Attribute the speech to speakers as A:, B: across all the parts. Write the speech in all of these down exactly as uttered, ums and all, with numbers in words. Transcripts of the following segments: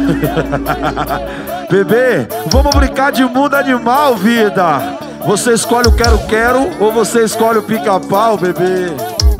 A: Bebê, vamos brincar de mundo animal, vida. Você escolhe o quero-quero ou você escolhe o pica-pau, bebê?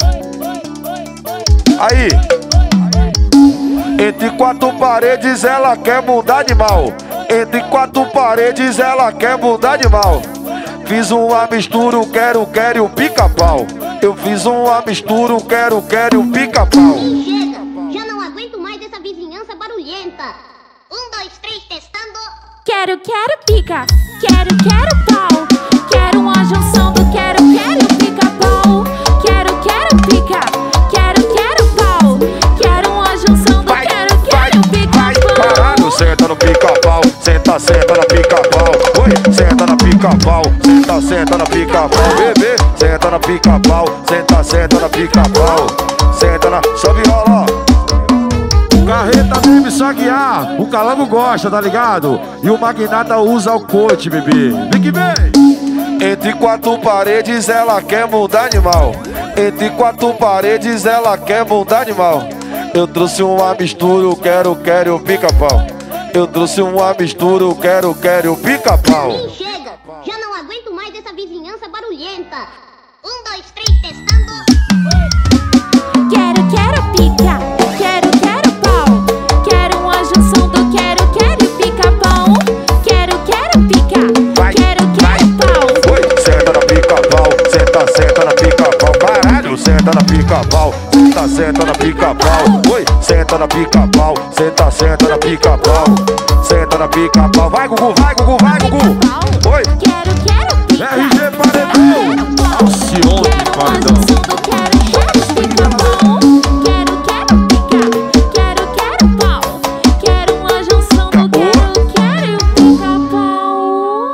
A: Aí. Entre quatro paredes ela quer mudar de mal. Entre quatro paredes ela quer mudar de mal. Fiz uma mistura, o quero, quero e o pica-pau. Eu fiz uma mistura, o quero, quero e o pica-pau.
B: Chega, já não aguento mais essa vizinhança barulhenta. Um, dois, três, testando.
C: Quero, quero pica, quero, quero pau. Quero uma junção do quero, quero e o pica-pau. Quero, quero pica, quero, quero pau. Quero uma junção do quero, quero e o pica-pau.
A: Caralho, senta no pica-pau, senta, senta na pica-pau. Oi, senta na pica-pau, senta, senta na pica-pau. Bebê, senta na pica-pau, senta, senta na pica-pau. Senta na, sobe e rola. Carreta deve só guiar, o calango gosta, tá ligado? E o magnata usa o coach, bebê. Vem que vem! Entre quatro paredes ela quer mudar de mal. Entre quatro paredes ela quer mudar de mal. Eu trouxe uma mistura, o quero, quero e o pica-pau. Eu trouxe uma mistura, o quero, quero e o pica-pau.
B: Chega, já não aguento mais essa vizinhança barulhenta. Um, dois, três, testando.
C: Quero, quero pica, quero, quero pau. Quero uma junção do quero, quero e o pica-pau. Quero, quero pica,
A: Vai,
C: quero,
A: vai.
C: quero pau.
A: Oi, senta na pica-pau, senta, senta na pica-pau. Caralho, senta na pica-pau, senta, senta na pica-pau. Oi, senta na pica-pau, senta, senta na pica-pau. Senta na pica-pau. Vai, Gugu, vai, Gugu, vai, Gugu. Oi,
C: Quero, quero pica,
A: R G Paredão. Alcione Paredão.
C: Quero, quero pica-pau. Quero, quero pica, quero, quero pau. Quero uma junção do quero, quero e o pica-pau.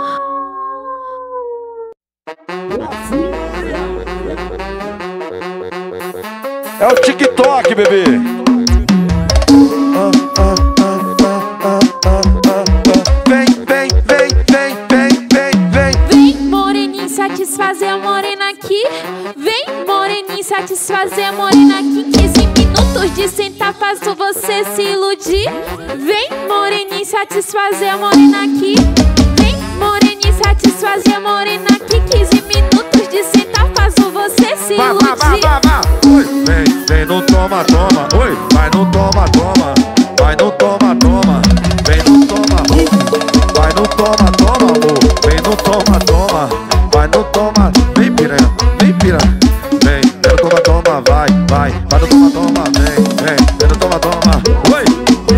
A: É o TikTok, bebê. Ah, ah, ah, ah, ah, ah, ah. Vem, vem, vem, vem, vem, vem, vem.
C: Vem, moreninho, satisfazer a morena aqui. Vem, moreninho, satisfazer a morena aqui. quinze minutos de sentar faço você se iludir. Vem, moreninho, satisfazer a morena aqui. Vem, moreninho, satisfazer a morena aqui. quinze minutos de sentar faço você se
A: Vai, vai, vai,
C: iludir.
A: vai, vai. Oi, vem, vem no toma, toma. Oi, vai no toma, toma. Vai no toma, toma. Vem no toma, uh. Vai no toma, toma, amor. Vem no toma, toma. Vai no toma. Vem, piranha, vem, piranha. Vem, vem no toma, toma, vai, vai. Vai no toma, toma, vem, vem. Vem no toma, toma. Oi.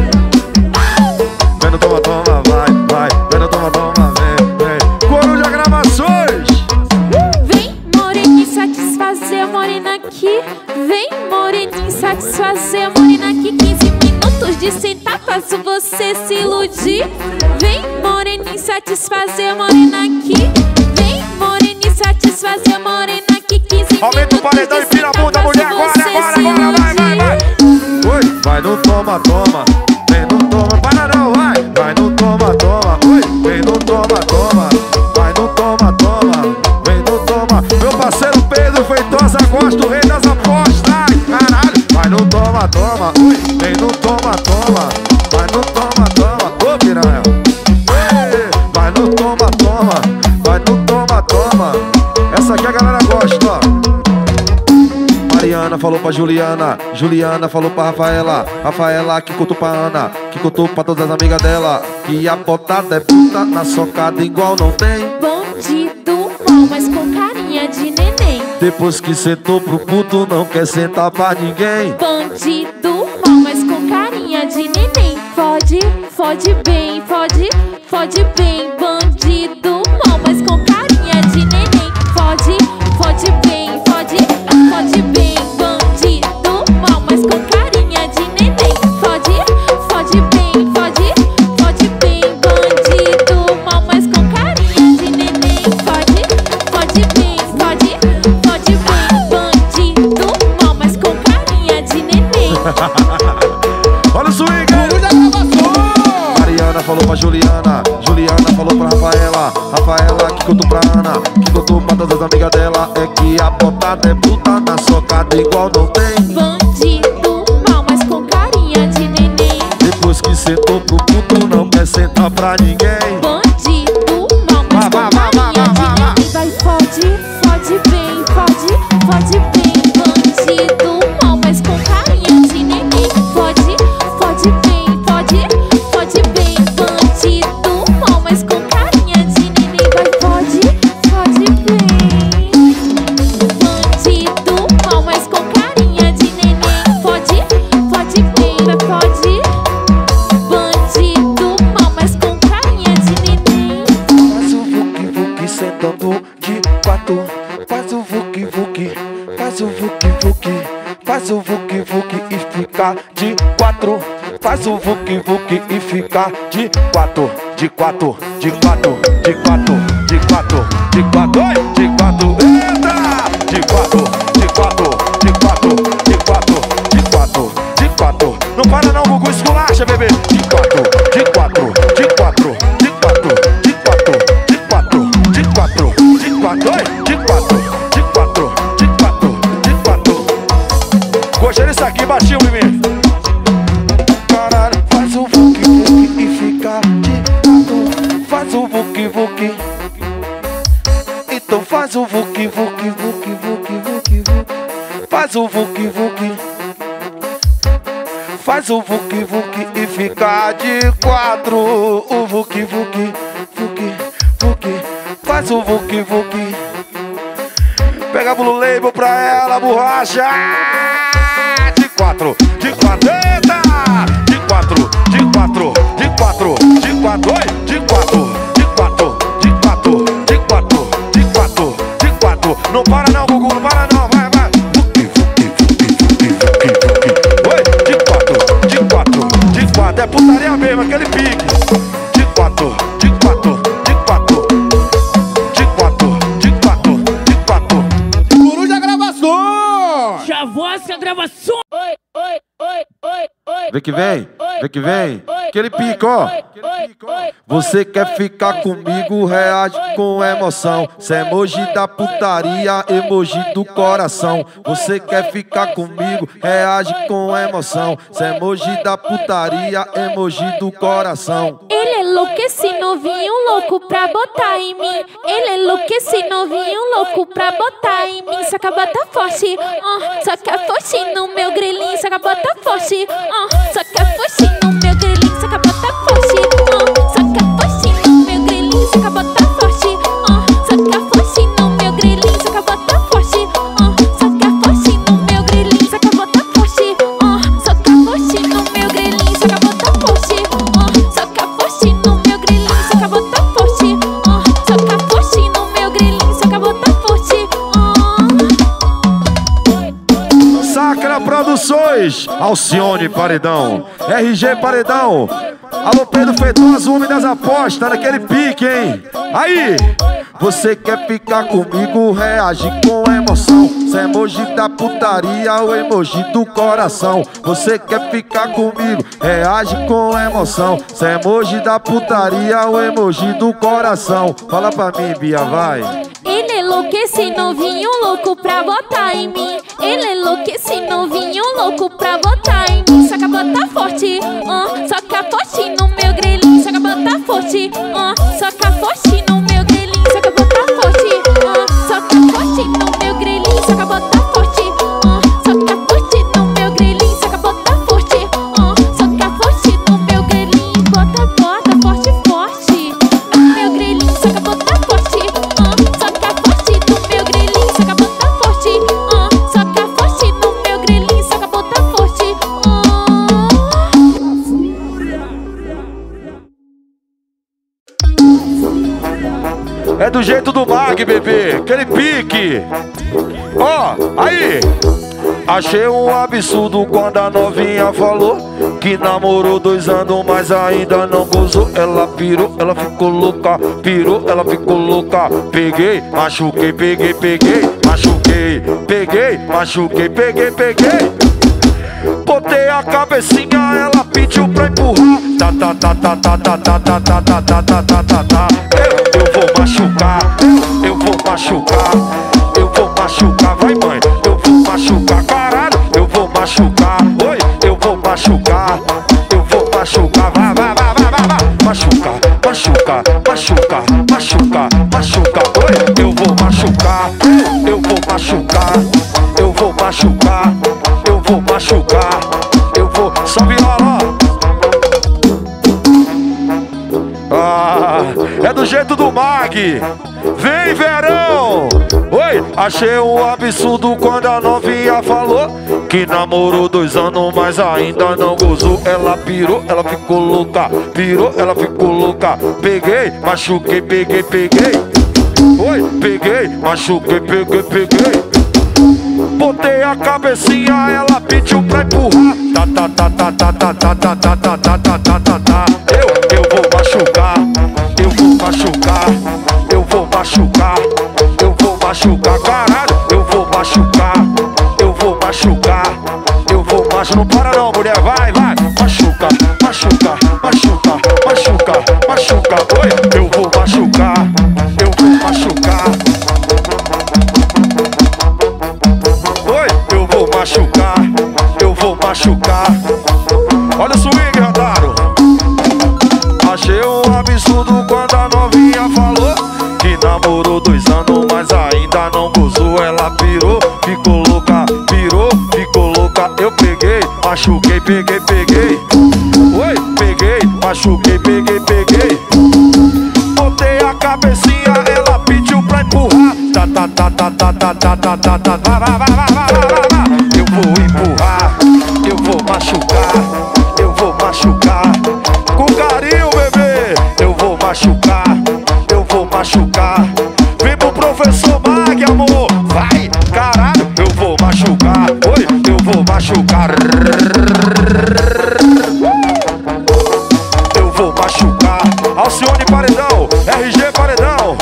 A: Vem no toma, toma, vai, vai. Vem no toma, toma, vem, vem. Coruja Gravações.
C: Vem, moreninho, satisfazer a morena aqui. Vem, moreninho, satisfazer a morena aqui. quinze minutos de sentar faço você se iludir. Vem, moreninho, satisfazer a morena aqui. Vem, moreninho, satisfazer a morena aqui. quinze
A: Aumenta o paredão e pira a bunda, mulher, agora, agora, agora, vai, vai, vai. Oi, vai no toma, toma. Vem no toma, para não, vai. Vai no toma, toma. Oi, vem no toma, toma. Vai no toma, toma. Vem no toma. Meu parceiro Pedro Feitosa gosta do rei das apostas. Caralho, vai no toma, toma. Oi, vem no toma, toma. Vai no toma, toma. Ô, piranha. Ei, vai no toma, toma. Vai no toma, toma. Essa aqui a galera gosta, ó. Mariana falou pra Juliana, Juliana falou pra Rafaela, Rafaela que contou pra Ana, que contou pra todas as amigas dela, que a botada é puta na socada igual não tem.
C: Bandido mal, mas com carinha de neném.
A: Depois que sentou pro puto não quer sentar pra ninguém.
C: Bandido mal, mas com carinha de neném. Fode, fode bem, fode, fode bem. Bandido mal, mas com carinha de neném. Fode, fode bem, fode, fode bem. Bandido mal, mas com carinha de neném. Fode, fode bem, fode, fode bem. Bandido mal, mas com carinha de neném. Fode, fode bem, fode, fode bem. Bandido mal, mas com carinha de neném.
A: Olha o swing! Mariana falou pra Juliana, Juliana falou pra Rafaela, Rafaela que contou pra Ana, que contou pra todas as amigas dela, é que a botada é puta na socada igual não tem.
C: Bandido mal, mas com carinha de neném.
A: Depois que sentou pro puto, não quer sentar pra ninguém.
C: Bandido, mal, mas com carinha de neném. Vai, fode, fode bem, fode, fode bem. Bandido, mal, mas com carinha de neném. Fode, fode bem, fode, fode bem. Bandido, mal, mas com carinha de neném. Vai, fode, fode bem. Bandido, mal, mas com carinha de neném. Fode, fode bem, vai, fode. Bandido, mal, mas com carinha de neném.
A: Faz o vuki vuki sentando de quatro. Faz o vuki vuki, faz o vuki vuki, faz o vuki vuki e fica de quatro. Faz o vuki vuki e fica de quatro, de quatro, de quatro, de quatro, de quatro, de quatro, oi, de quatro, eita! De quatro, de quatro, de quatro, de quatro, de quatro, de quatro. Não para não, Gugu, esculacha, bebê. De quatro, de quatro, de quatro, de quatro, de quatro, de quatro, de quatro, de quatro, oi, de quatro, de quatro, de quatro, de quatro. Gostei disso aqui, baixinho, bebê. Caralho, faz o vuki vuki e fica de quatro. Faz o vuki vuki. Então faz o vuki vuki vuki vuki vuki vuki. Faz o vuki vuki. Faz o vuki vuki e fica de quatro. O vuki vuki vuki vuki. Faz o vuki vuki. Pega Blue Label pra ela, borracha. De quatro, de quatro, eita! De quatro, de quatro, de quatro, de quatro, oi, de quatro, de quatro, de quatro, de quatro, de quatro, de quatro. Não para não, Gugu, não para não, vai, vai. Vuki, vuki, vuki, vuki, vuki, vuki. Oi, de quatro, de quatro, de quatro. É putaria mesmo, aquele pique. De quatro, de quatro, de quatro, de quatro, de quatro, de quatro.
D: Coruja Gravações!
E: Chavosca Gravações! Oi, oi, oi, oi, oi.
A: Vem que vem, vem que vem. Aquele pique, ó. Você quer ficar comigo, reage com emoção. Cê é emoji da putaria, emoji do coração. Você quer ficar comigo, reage com emoção. Cê é emoji da putaria, emoji do coração.
C: Ele é louco, esse novinho louco pra botar em mim. Ele é louco, esse novinho louco pra botar em mim. Saca, bota forte, uh, saca forte no meu grelhinho. Saca, bota forte, uh, saca forte no meu grelhinho. Saca, bota forte, uh, saca forte no meu grelhinho. Saca, bota forte, uh, saca forte no meu grelhinho. Saca, bota forte, uh, saca forte no meu grelhinho. Saca, bota forte, uh, saca forte no meu grelhinho. Saca, bota forte, uh, saca forte no meu grelhinho. Saca, bota forte, uh, saca forte no meu grelhinho. Saca, bota forte, uh.
A: Sacra Produções, Alcione Paredão, R G Paredão. Alô Pedro Feitosa, homem das apostas, naquele pique, hein? Aí, você quer ficar comigo, reage com emoção. Cê é emoji da putaria, o emoji do coração. Você quer ficar comigo, reage com emoção. Cê é emoji da putaria, o emoji do coração. Fala pra mim, Bia, vai.
C: Ele é louco, esse novinho louco pra botar em mim. Ele é louco, esse novinho louco pra botar em mim. Saca, bota forte, uh, saca forte no meu grelhinho. Saca, bota forte, uh, saca forte no meu grelhinho. Saca, bota forte, uh, saca forte no meu grelhinho. Saca, bota forte, uh, saca forte no meu grelhinho. Saca, bota forte, uh, saca forte no meu grelhinho. Bota, bota, forte, forte no meu grelhinho. Saca, bota forte, uh, saca forte no meu grelhinho. Saca, bota forte, uh, saca forte no meu grelhinho. Saca, bota forte, uh.
A: É do jeito do Mag, bebê, aquele pique. Ó, oh, aí. Achei um absurdo quando a novinha falou que namorou dois anos, mas ainda não gozou. Ela pirou, ela ficou louca, pirou, ela ficou louca. Peguei, machuquei, peguei, peguei, machuquei, peguei, machuquei, peguei, peguei. Botei a cabecinha, ela pediu pra empurrar. Tá, tá, tá, tá, tá, tá, tá, tá, tá, tá, tá, tá, tá, tá, tá. Eu, eu vou machucar, eu, eu vou machucar, eu vou machucar, vai mãe, eu vou machucar, caralho, eu vou machucar, oi, eu vou machucar, eu vou machucar, é do jeito do Mag. Vem, verão! Oi, achei um absurdo quando a novinha falou que namorou dois anos, mas ainda não gozou. Ela pirou, ela ficou louca. Pirou, ela ficou louca. Peguei, machuquei, peguei, peguei. Oi, peguei, machuquei, peguei, peguei. Botei a cabecinha, ela pediu pra empurrar. Tá, tá, tá, tá, tá, tá, tá, tá, tá, tá, tá, tá, tá, tá, tá. Eu, eu vou machucar, eu vou machucar, eu vou machucar, eu vou machucar, caralho, eu vou machucar, eu vou machucar, eu vou machucar. Não para não, mulher, vai, vai. Machuca, machuca, machuca, machuca, machuca. Oi, eu vou machucar, eu vou machucar. Oi, eu vou machucar, eu vou machucar. Olha o swing, Radaro. Achei um absurdo quando a novinha falou que namorou dois anos, mas ainda não gozou. Ela pirou, ficou louca, pirou, ficou louca. Eu peguei, machuquei, peguei, peguei. Oi, peguei, machuquei, peguei, peguei. Botei a cabecinha, ela pediu pra empurrar. Tá, tá, tá, tá, tá, tá, tá, tá, tá, tá, vai, vai, vai, vai, vai, vai, vai. Eu vou empurrar, eu vou machucar, eu vou machucar. Com carinho, bebê, eu vou machucar, eu vou machucar. Vem pro professor Mag, amor, vai, caralho, eu vou machucar. Oi, eu vou machucar. Eu vou machucar. Alcione Paredão, R G Paredão.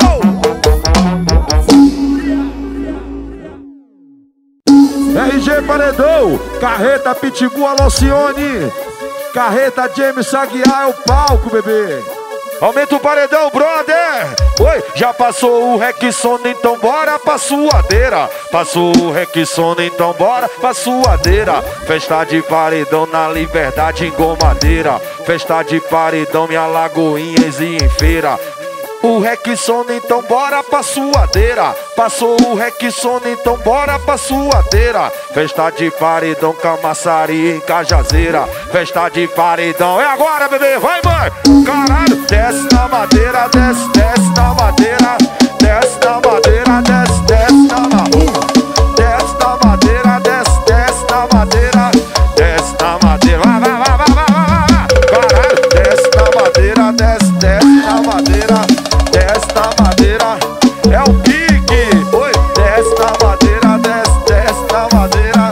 A: R G Paredão, Carreta Pitbull, Alcione. Carreta James Aguiar é o palco, bebê. Aumenta o paredão, brother. Oi, já passou o Rexona, então bora pra suadeira. Passou o Rexona, então bora pra suadeira. Festa de paredão na Liberdade em Gomadeira. Festa de paredão em Alagoinhas e em feira. O Rexona, então bora pra suadeira. Passou o Rexona, então bora pra suadeira. Festa de paredão, Camaçari em Cajazeira. Festa de paredão, é agora, bebê, vai, mãe. Caralho, desce na madeira, desce, desce na madeira. Desce na madeira, desce, desce na madeira. Desce na madeira, desce, desce na madeira. Desce na madeira, vai, vai, vai, vai, vai, vai, vai. Caralho, desce na madeira, desce, desce na madeira. Desce na madeira, é o pique. Oi, desce na madeira, desce, desce na madeira.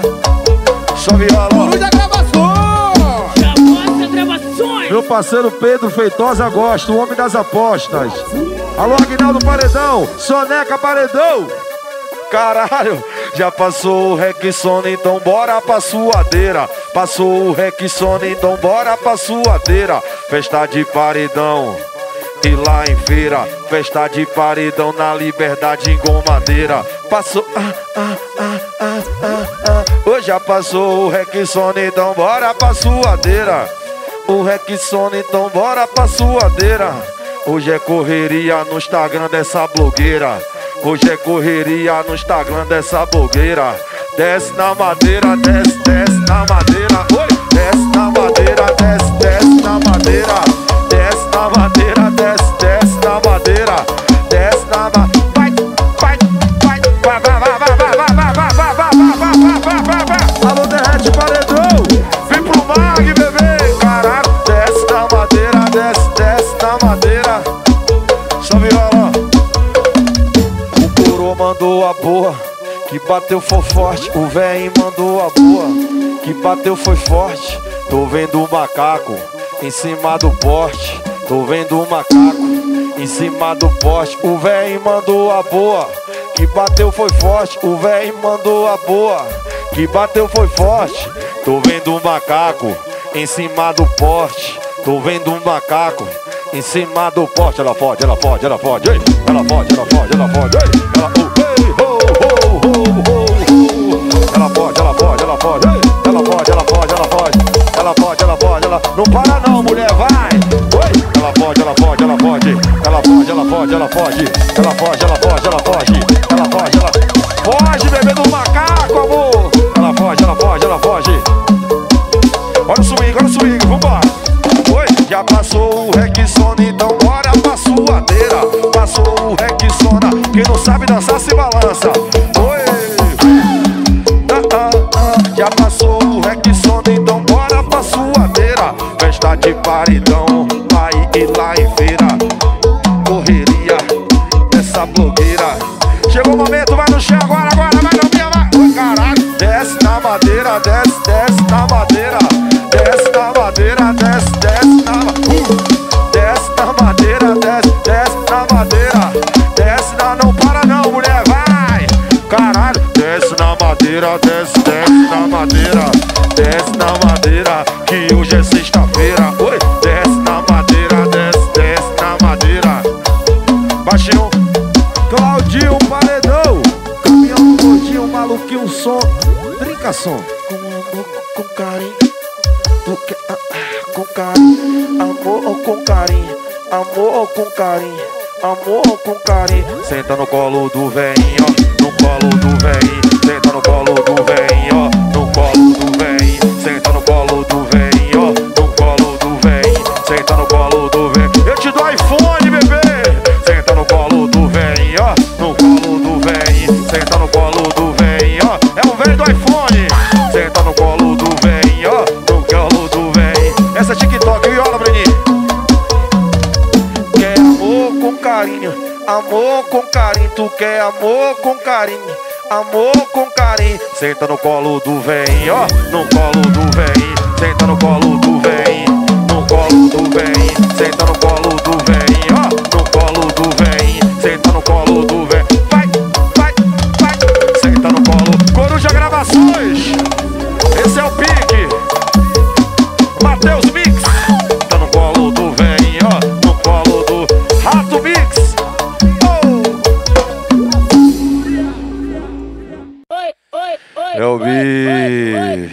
A: Só viola.
D: Coruja Gravações.
E: Gravaça Gravações.
A: Meu parceiro Pedro Feitosa Gosta, o homem das apostas. Alô, Aguinaldo Paredão, Soneca Paredão. Caralho, já passou o Rexona, então bora pra suadeira. Passou o Rexona, então bora pra suadeira. Festa de paredão e lá em feira. Festa de paredão na Liberdade em Gomadeira. Passou, ah, ah, ah, ah, ah, ah. Hoje já passou o Rexona, então bora pra suadeira. O Rexona, então bora pra suadeira. Hoje é correria no Instagram dessa blogueira. Hoje é correria no Instagram dessa blogueira. Desce na madeira, desce, desce na madeira. Oi, desce na madeira, desce, desce na madeira. Desce na madeira, desce, desce na madeira. Desce na madeira. Vai, vai, vai, vai, vai, vai, vai, vai, vai, vai, vai, vai, vai, vai, vai, vai. Alô, derrete paredão. Vem pro Mag, bebê. Caralho, desce na madeira, desce, desce na madeira. Só viola. O coroa mandou a boa, que bateu foi forte. O véi mandou a boa, que bateu foi forte. Tô vendo o macaco em cima do poste. Tô vendo o macaco em cima do poste. O véi mandou a boa, que bateu foi forte. O véi mandou a boa, que bateu foi forte. Tô vendo o macaco em cima do poste. Tô vendo um macaco em cima do poste. Ela pode, ela pode, ela pode, ei. Ela pode, ela pode, ela pode, ei. Ela, oh, ei, oh, oh, oh, oh, oh. Ela pode, ela pode, ela pode, ei. Ela pode, ela pode, ela pode. Ela pode, ela pode, ela... Não para não, mulher, vai. Oi. Ela pode, ela pode, ela pode. Ela pode, ela pode, ela pode. Ela pode, ela pode, ela pode. Ela pode, ela... Pode, bebê do macaco, amor. Ela pode, ela pode, ela pode. Olha o swing, olha o swing, vambora. Oi, já passou o Rexona, então bora pra sua sabe dançar, se balança. Oi, ah, ah, ah. Já passou o Rexona, então bora pra suadeira. Festa de paredão, vai e lá em feira. Correria dessa blogueira. Chegou o momento, vai no chão agora, agora, vai na minha, vai. Oi, caralho, desce na madeira, desce, desce na madeira. Desce na madeira, desce, desce na madeira. Desce na madeira, desce, desce na madeira. Desce na, não para não, mulher, vai. Caralho, desce na madeira, desce, desce na madeira. Desce na madeira, que hoje é sexta-feira. Oi, desce na madeira, desce, desce na madeira. Baixinho, Claudinho Paredão. Caminhão gordinho, maluquinho, som. Brinca, som. Com amor, com carinho. Tu quer, ah, ah, com carinho. Amor com carinho. Amor com carinho. Amor com carinho. Senta no colo do veinho, no colo do veinho. Senta no colo do veinho, no colo do veinho. Senta no colo do veinho, no colo do veinho. Senta no colo do veinho. Eu te dou iPhone, bebê. Senta no colo do veinho, no colo do veinho. Senta no colo do veinho. É o velho do iPhone. Senta no colo do veinho, no colo do veinho. Essa é TikTok, viola, Breninho. Quer amor com carinho, amor com carinho. Tu quer amor com carinho, amor com carinho. Senta no colo do veinho, no colo do veinho. Senta no colo do veinho, no colo do veinho. Senta no colo do veinho, no colo do veinho. Senta no colo do veinho. Vai, vai, vai. Senta no colo. Coruja Gravações. Esse é o pique. Matheus Mix. Senta no colo do veinho, no colo do Rato Mix. Eu vi.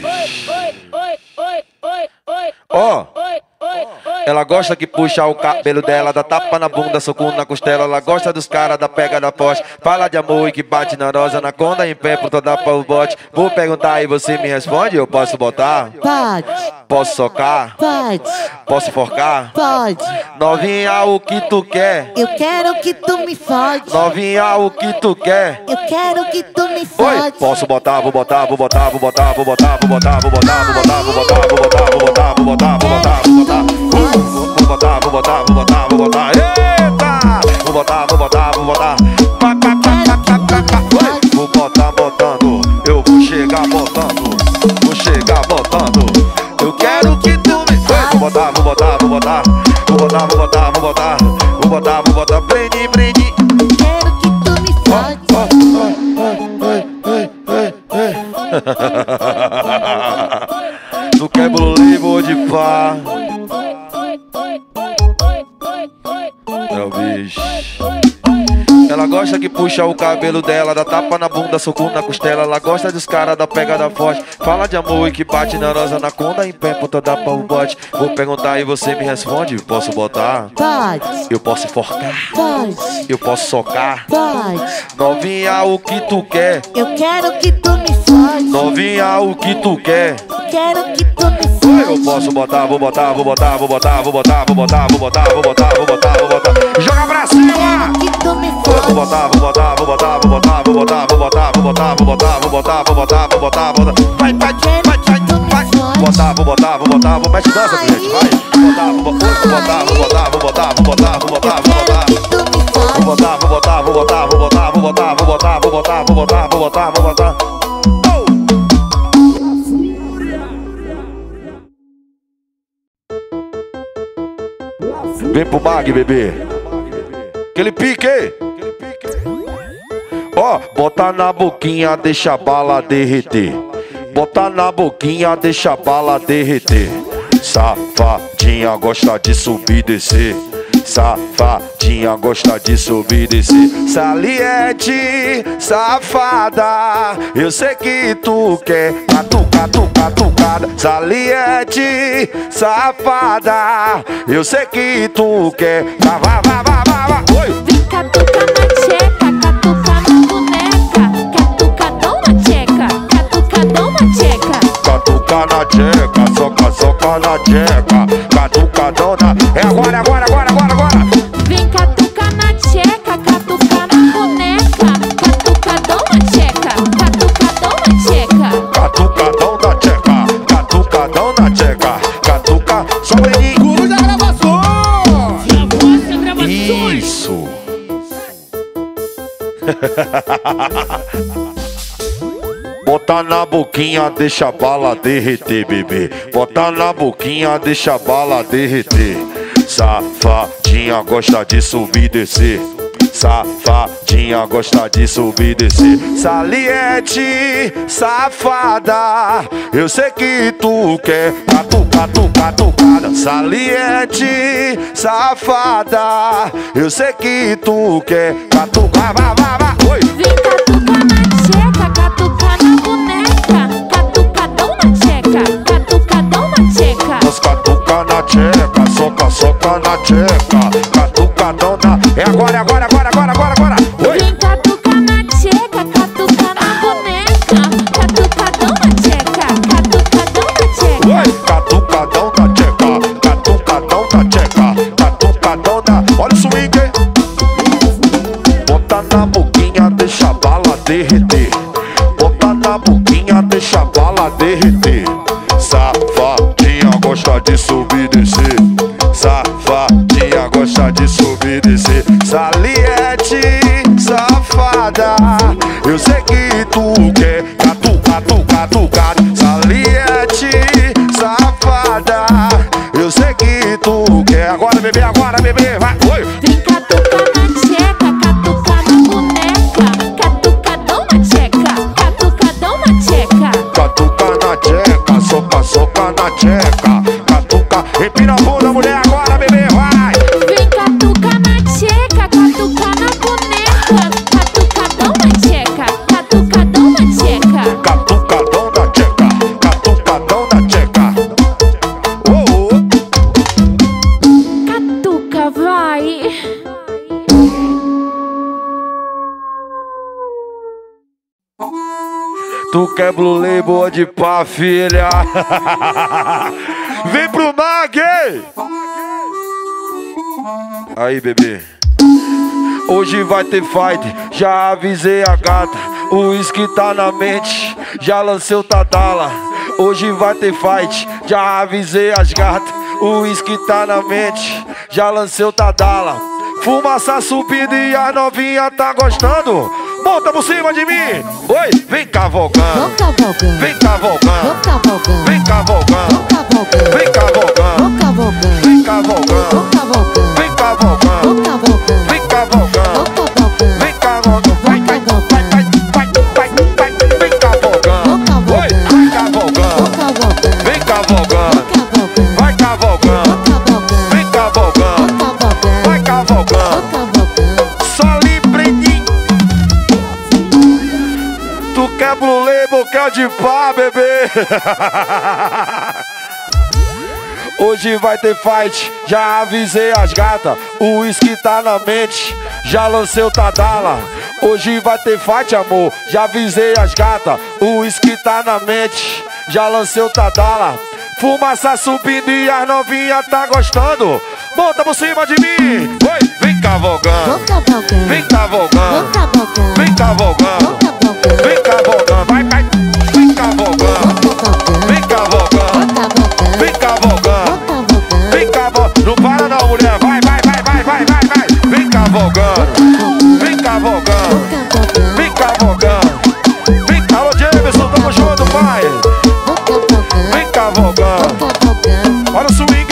A: Ó, ela gosta que puxa o cabelo dela, dá tapa na bunda, soco na costela. Ela gosta dos caras da pega da poste, fala de amor e que bate na rosa, anaconda em pé por toda pra o bote. Vou perguntar e você me responde, eu posso botar?
F: Pode,
A: Posso socar?
F: pode,
A: Posso forcar?
F: pode.
A: Novinha, o que tu quer?
F: Eu quero que tu me fode.
A: Novinha, o que tu quer?
F: Eu quero que tu me
A: Oi,
F: fode.
A: posso botar, vou botar, vou botar, vou botar, vou botar, vou botar, vou botar, vou botar, vou botar, vou botar, vou botar, vou botar, vou botar, vou botar, vou botar, vou botar, vou botar, vou botar, eita! Vou botar, vou botar, vou botar, pá, pá, pá, pá, pá, pá. Oi, vou botar botando, eu vou chegar botando, vou chegar botando. Eu quero que tu me fode. Vou botar, vou botar, vou botar, vou botar, vou botar, vou botar, vou botar, vou botar, brinde, brinde.
F: Quero que tu me fode.
A: Tu quer bolo vou de pá. É o bicho. Ela gosta que puxa o cabelo dela, dá tapa na bunda, soco na costela. Ela gosta dos caras da pegada forte, fala de amor e que bate na rosa, anaconda em pé, puta da pau bote. Vou perguntar e você me responde, posso botar?
F: Pode,
A: Eu posso forcar?
F: pode,
A: Eu posso socar?
F: pode.
A: Novinha, o que tu quer?
F: Eu quero que tu me fode.
A: Novinha, o que tu quer?
F: Eu quero que tu me fode.
A: Eu posso botar, vou botar, vou botar, vou botar, vou botar, vou botar, vou botar, vou botar, vou botar, vou botar. Joga pra cima!
F: Que tu me
A: Vou
F: fode.
A: botar, vou botar, vou botar, vou botar, vou botar, vou botar, vou botar, vou botar, vou botar, vou botar, vou botar, vou botar. Vai, vai, vai, vai, vai. Vou botar, vou botar, vou botar, vou mete dança, gente, vai. Vou botar, vou botar, vou botar, vou botar, vou botar, vou botar, vou botar,
F: Que tu me
A: vou
F: fode.
A: botar, vou botar, vou botar, vou botar, vou botar, vou botar, vou botar, vou botar, vou botar, vou botar. Vem pro mag, bebê. Aquele pique. Ó, oh, bota na boquinha, deixa a bala derreter. Bota na boquinha, deixa a bala derreter. Safadinha gosta de subir e descer. Safadinha gosta de subir e descer. Saliente, safada, eu sei que tu quer catuca, catuca, catucada. Saliente, safada, eu sei que tu quer. Vá, vá, vá, vá, vá, vá. Oi.
C: Vem catuca na tcheca, catuca na boneca. Catucadão na tcheca, catucadão na tcheca.
A: Catuca na tcheca, soca, soca na tcheca. Catucadão na... É agora, agora, agora, agora, agora.
C: Vem catuca na tcheca, catuca na boneca.
D: Coruja Gravações.
E: Gravaça, gravações.
A: Isso. Bota na boquinha, deixa a bala derreter, bebê. Bota na boquinha, deixa a bala derreter. Safadinha gosta de subir e descer. Safadinha gosta de subir e descer. Saliente, safada, eu sei que tu quer catuca, catuca, catucada. Saliente, safada, eu sei que tu quer catuca. Vai, vai, vai, oi.
C: Vem catucar na tcheca, catucar na boneca. Catucadão na tcheca, catucadão na tcheca.
A: Nós catuca na tcheca, soca, soca na tcheca. Catucadão na... É agora, é agora, agora, agora, agora, agora. Oi.
C: Vem catucar na tcheca, catucar na boneca. Catucadão na tcheca, catucadão na tcheca.
A: Oi. Catucadão na tcheca, catucadão na tcheca. Catucadão na... Olha o swing, hein? Bota na boquinha, deixa a bala derreter. Bota na boquinha, deixa a bala derreter. Safadinha gosta de subir e descer. Safadinha gosta de subir e descer. Saliente, safada, eu sei que tu quer catuca, catuca, catucada. Saliente, safada, eu sei que tu quer. Agora, bebê, agora, bebê, vai, oi.
C: Vem catucar na tcheca, catucar na boneca. Catucadão na tcheca, catucadão na tcheca.
A: Catuca na tcheca, soca, soca na tcheca. Catuca, empina a bunda, mulher, agora, bebê, vai.
C: Vem catucar na tcheca, catucar na boneca. Catucadão na tcheca, catucadão na tcheca.
A: Catucadão na tcheca, catucadão na tcheca. Oh, oh.
C: Catuca, vai.
A: Tu quer Blue Label de pá, filha? Vem pro Mag! Aí, bebê. Hoje vai ter fight, já avisei a gata. O uísque tá na mente, já lancei o Tadala. Hoje vai ter fight, já avisei as gatas. O uísque tá na mente, já lancei o Tadala. Fumaça subindo e a novinha tá gostando. Monta por cima de mim. Oi, vem cavalgando.
F: Vou cavalgando,
A: Vem cavalgando.
F: vou cavalgando,
A: Vem cavalgando.
F: vou cavalgando,
A: Vem cavalgando.
F: vou cavalgando,
A: Vem
F: vou
A: cavalgando.
F: cavalgando,
A: Vem cavalgando.
F: vou cavalgando,
A: Vem cavalgando.
F: vou cavalgando,
A: Vem cavalgando. Vai, vai, vai, vai, vai, vai, vai. Vem cavalgando. Oi, vai cavalgando.
F: vou cavalgando,
A: Vem cavalgando.
F: cavalgando,
A: Vai cavalgando.
F: cavalgando,
A: Vem cavalgando.
F: cavalgando,
A: Vai cavalgando.
F: cavalgando.
A: Só livre. Tu quer Blue Label, quer de pá, bebê. Hoje vai ter fight, já avisei as gatas. O uísque tá na mente, já lancei o Tadala. Hoje vai ter fight, amor, já avisei as gatas. O uísque tá na mente, já lancei o Tadala. Fumaça subindo e as novinha tá gostando. Monta por cima de mim. Oi, vem cavalgando.
F: Vou cavalgando,
A: Vem
F: vou
A: cavalgando.
F: cavalgando,
A: Vem cavalgando.
F: vou cavalgando,
A: Vem cavalgando. Vai, vai. Vem cavalgando.
F: vou cavalgando,
A: Vem cavalgando.
F: vou cavalgando,
A: Vem cavalgando.
F: vou cavalgando,
A: Vem cavalgando. Não para não, mulher. Vai, vai, vai, vai, vai, vai, vai. Vem cavalgando. Vem cavalgando.
F: cavalgando,
A: Vem cavalgando. Vem, alô, Jameson, tamo junto, pai.
F: vou cavalgando,
A: Vem cavalgando.
F: vou cavalgando.
A: Olha o swing.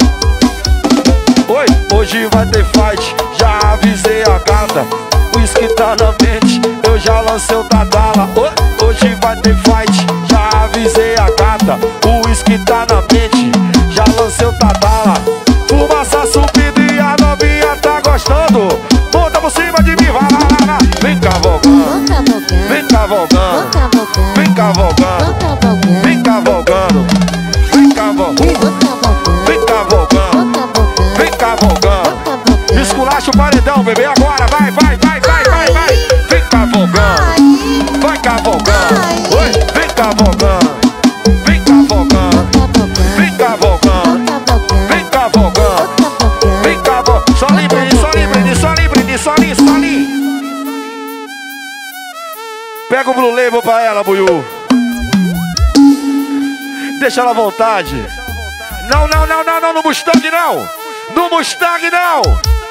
A: Oi, hoje vai ter fight, já avisei a gata. O uísque tá na mente, eu já lancei o Tadala. Oi, hoje vai ter fight, já avisei a gata. O uísque tá na mente, já lancei o Tadala. Fumaça subindo e a novinha tá gostando. Monta por cima de mim, vai, vai, vai, vai. Vem cavalgando, vem cavalgando, vem cavalgando, vem cavalgando, vem cavalgando, vem cavalgando, vem cavalgando. Esculacha o paredão, bebê, agora, vai, vai, vai, vai, vai, vai. Vem cavalgando, vai cavalgando. Oi, vem cavalgando, vem cavalgando, vem cavalgando, vem cavalgando, vem cavalgando. Só livre, só livre, só livre, só livre, só livre. Pega o Blue Label pra ela, Buiú. Deixa ela à vontade. Não, não, não, não, não, no Mustang não. No Mustang não.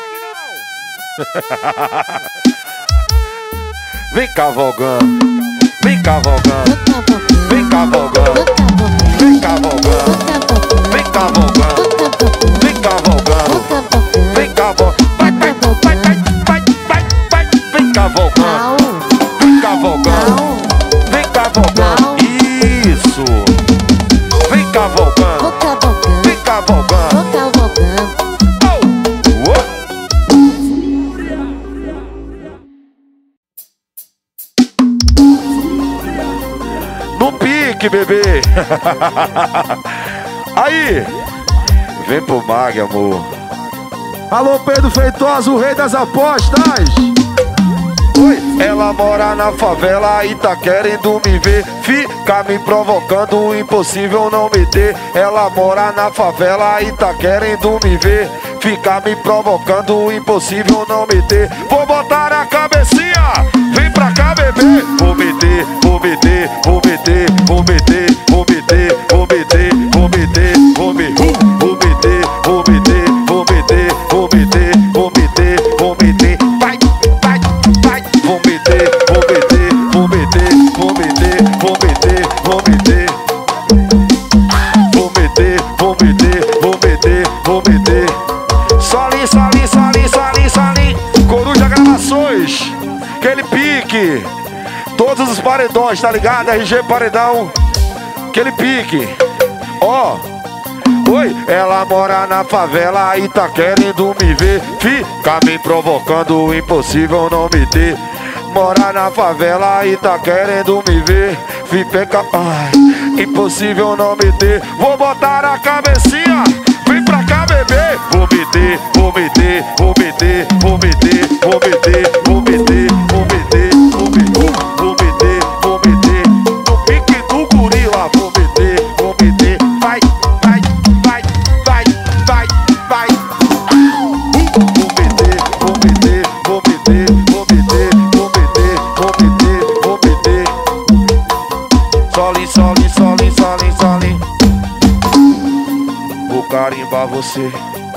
A: Vem cavalgando, vem cavalgando, vem cavalgando, vem cavalgando, vem cavalgando, vem cavalgando, vem cavalgando, vai, vai, vai, vai, vai, vai, vem cavalgando, vem cavalgando, vem cavalgando, isso, vem cavalgando, vem cavalgando, oh, oh. No pique, bebê. Aí, vem pro Mag, amor. Alô, Pedro Feitosa, o rei das apostas. Oi, ela mora na favela e tá querendo me ver. Fica me provocando, o impossível não me ter. Ela mora na favela e tá querendo me ver. Fica me provocando, o impossível não me ter. Vou botar a cabecinha, vem pra cá, bebê. Vou meter, vou meter, vou meter, vou meter, vou meter, vou meter, vou meter, vou meter, vou meter, vou meter, vou meter, vou meter, vou meter, vou meter, vai, vai, vai, vou meter, vou meter, vou meter, vou meter, vou meter, vou meter, vou meter, vou meter, vou meter, vou meter. Solim, solim, solim, solim, solim. Coruja Gravações, aquele pique. Todos os paredões, tá ligado? R G Paredão, aquele pique. Ó, oh. Oi, ela mora na favela e tá querendo me ver. Fica me provocando, o impossível não me ter. Mora na favela e tá querendo me ver. Fica, ai, impossível não me ter. Vou botar a cabecinha, vem pra cá, bebê. Vou meter, vou meter, vou meter, vou meter, vou meter, vou meter, vou meter, vou meter, vou meter, vou meter. No pique do gorila, vou meter, vou meter. Vai, vai, vai, vai, vai, vai. Vou meter, vou meter, vou meter, vou meter, vou meter, vou meter, vou meter. Solim, solim, solim, solim, solim. Vou carimbar você,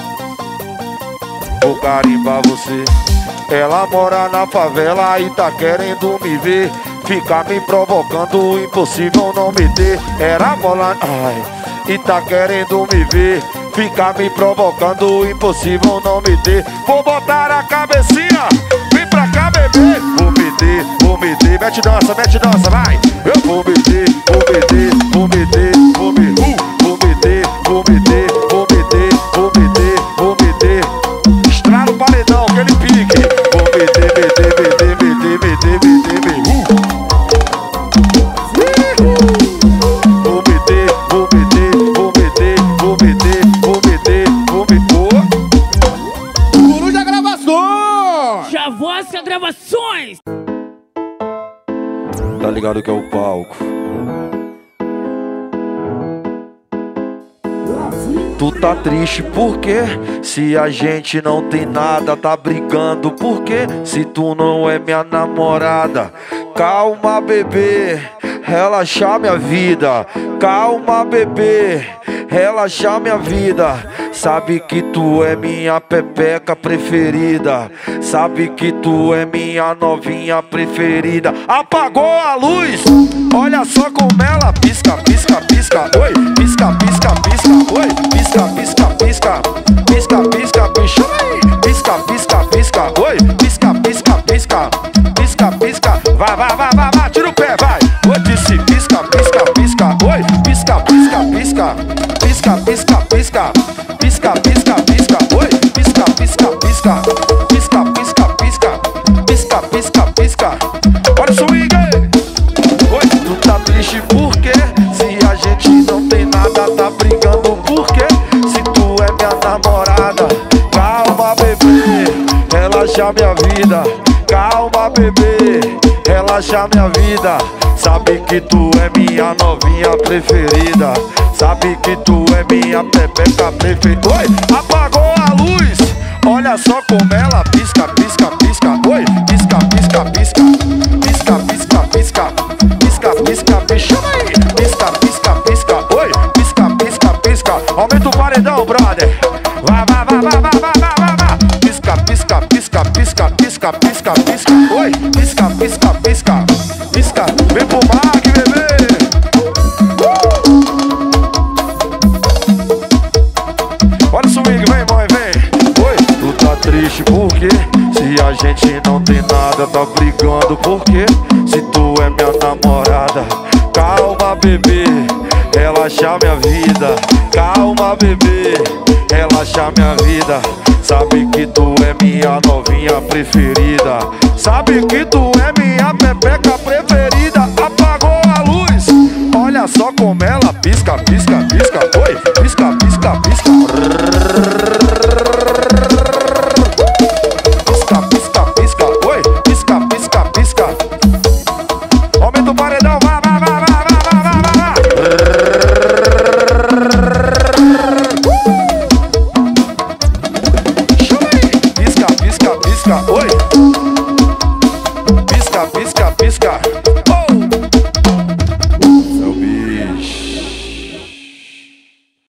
A: vou carimbar você. Ela mora na favela e tá querendo me ver. Fica me provocando, o impossível não me ter. Era mola, ai, e tá querendo me ver. Fica me provocando, o impossível não me ter. Vou botar a cabecinha, vem pra cá, bebê. Vou meter, vou meter, mete dança, mete dança, vai. Eu vou meter, vou meter, vou meter, vou meter, vou meter, vou meter, vou meter, vou meter, vou meter. Estrada o paredão, aquele pique. Vou meter, meter, meter, meter, meter, meter, meter. Vou meter, vou meter, vou meter, vou meter, vou meter, vou meter.
D: Coruja Gravações.
E: Javosca Gravações.
A: Tá ligado que é o palco. Tu tá triste porque se a gente não tem nada, tá brigando porque se tu não é minha namorada. Calma, bebê, relaxa minha vida. Calma, bebê, relaxa minha vida. Sabe que tu é minha pepeca preferida. Sabe que tu é minha novinha preferida. Apagou a luz, olha só como ela pisca, pisca, pisca. Oi, pisca, pisca, pisca. Oi, pisca, pisca, pisca. Pisca, pisca, pisca. Pisca, pisca, pisca. Oi, pisca, pisca, pisca. Pisca, pisca. Vai, vai, vai, vai, vai, tira o pé, vai. Eu disse pisca, pisca, pisca. Oi, pisca, pisca, pisca. Pisca, pisca, pisca. Pisca, pisca, pisca. Oi, pisca, pisca, pisca. Pisca, pisca, pisca. Pisca, pisca, pisca. Olha o swing. Oi, tu tá triste porque se a gente não tem nada, tá brigando porque se tu é minha namorada. Calma, bebê, relaxa minha vida. Calma, bebê, relaxa minha vida. Sabe que tu é minha novinha preferida. Sabe que tu é minha pepeca preferida. Oi, apagou a luz, olha só como ela pisca, pisca, pisca. Oi, pisca, pisca, pisca. Pisca, pisca, pisca. Pisca, pisca, pisca. Pisca, pisca, pisca. Oi, pisca, pisca, pisca. Aumenta o Vai, vai, vai, vai, vai, vai, vai, vai, vai. Pisca, pisca, pisca, pisca, pisca, pisca, pisca. Oi, pisca, pisca, pisca, pisca. Vem pro Mag, bebê. Olha o swing, vem, mãe, vem. Oi, tu tá triste por quê? Se a gente não tem nada, tá brigando por quê? Se tu é minha namorada, calma, bebê, relaxa minha vida. Calma, bebê, relaxa minha vida. Sabe que tu é minha novinha preferida. Sabe que tu é minha pepeca preferida. Apagou a luz, olha só como ela pisca, pisca, pisca. Oi, pisca, pisca, pisca. Pisca, pisca, pisca. Oi, pisca, pisca, pisca. Aumenta o paredão, vai, vai, vai, vai, vai, vai, vai, vai. Pisca, pisca, pisca. Oi.